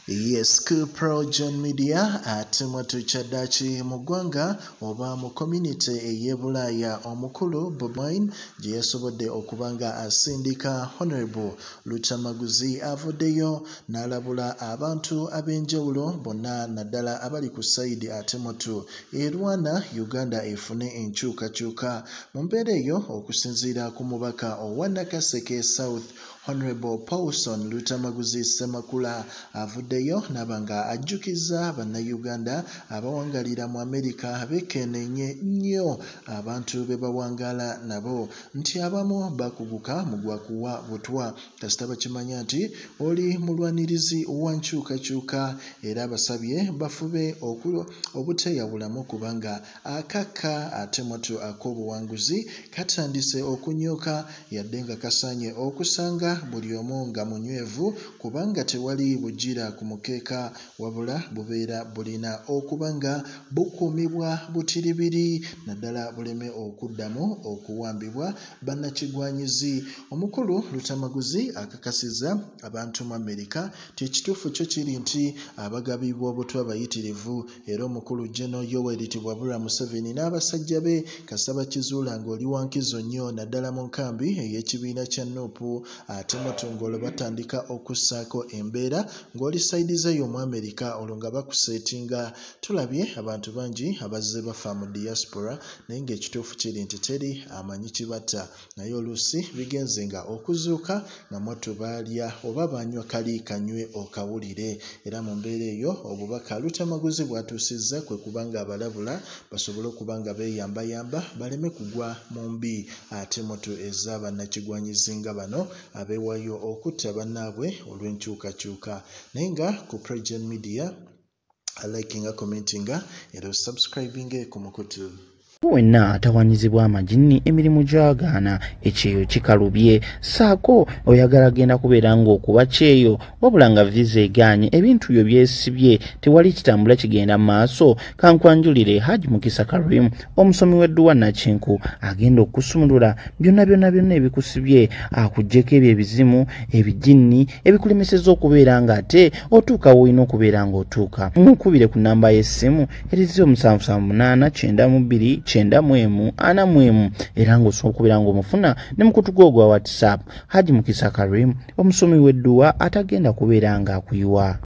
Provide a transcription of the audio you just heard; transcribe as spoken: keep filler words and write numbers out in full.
Yes, Pro John Media ate mwatu chadachi mugwanga oba mu community eyebulaya omukulu Bobi Wine gye yasobodde okubanga asindika Honorable Luttamaguzi avuddeyo nalabula abantu ab'enjawulo bonna naddala abali ku side ate mwatu erwana Uganda efune enkyukakyuka mu mbeera eyo okusinziira ku mubaka owa Nakaseke South Honorable Paulson Luttamaguzi Ssemakula avuddeyo nabanga ajjukiza banna-Uganda abawaangalira mu America bekenneenye nnyo abantu bebawangaala nabo nti abamu baakuguka mu gwakuwa butwa kasita bakimanya nti oli mu lwanirizi wa nkyukakyuka era Abasabye bafube obuteeyawulamu kubanga akakka ate mwatu ak'obuwanguzi katandise okunyuka yadde nga kasaanye okusanga buli omu nga munywevu kubanga tewali bujira ku mukeeka wabula bubeera bulina okubanga bukuumibwa butiribiri naddala buleme okuddamu okuwambibwa bannakigwanyizi. Omukulu Luttamaguzi akakasiza abantu mu America ti ekituufu kyo kiri nti abagabibwa obutwa bayitirivu era omukulu General Yoweri Tibwabula Museveni n'abasajja be kasita bakizuula ng'oli wankizo nnyo naddala mu nkambi ey'ekibiina kya Nuupu ate mutongolo batandika okussaako embeera ng'oli saidizeeyo mu America olwo nga bakuseetinga. Tulabye abantu bangi abazze bafa mu diaspora naye ng'ekituufu kiri nti teri amanyi kibatta naye oluusi bigenze nga okuzuuka nga mwattu baalya oba banywa kali kanywe okawulire era mu mbeera eyo obubaka Luttamaguzi bw'atuusizza kwe kubanga abalabula basobole okubanga beeyambayamba baleme kugwa mu mbi ate mwattu ez'abannakigwanyizi nga bano abeewayo okutta bannaabwe olw'enkyukakyuka naye nga ku President Media likinga commentinga era subscribing ku mukutu wenna atawaanyizibwa amagini emirimu gy'agaana ekyeyo kikalubye saako oyagala genda kubeera ng'okuba kyeyo wabula nga visa egaanye ebintu byo byesibye tewali kitambula kigenda mu maaso kankwanjulire Haji Mukisa Karim omusomi w'edduwa Nakinku agenda okusumulula byonna byonna byonna ebikusibye akuggyeko ebyo ebizimu ebijinni ebikulemesezza okubeera ng'ate otuuka woolina okubeera ng'otuuka nkubire ku nnamba y'essimu erizo musanvu musanvu munaana kyenda mu bbiri kyenda mu emu ana mu emu era ng'osobola okubeera ng'omufuna ne mukutu gwo gwa WhatsApp. Haji Mukisa Karim omusomi w'edduwa atagenda kubeera ng'akuyiwa.